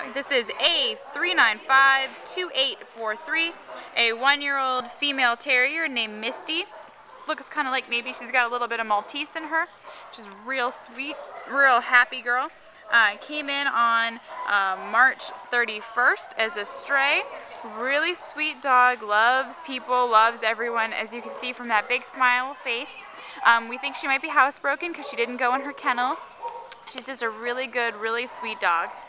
This is A3952843, a 1-year-old female terrier named Misty. Looks kind of like maybe she's got a little bit of Maltese in her. She's real sweet, real happy girl. Came in on March 31st as a stray. Really sweet dog, loves people, loves everyone, as you can see from that big smile face. We think she might be housebroken because she didn't go in her kennel. She's just a really good, really sweet dog.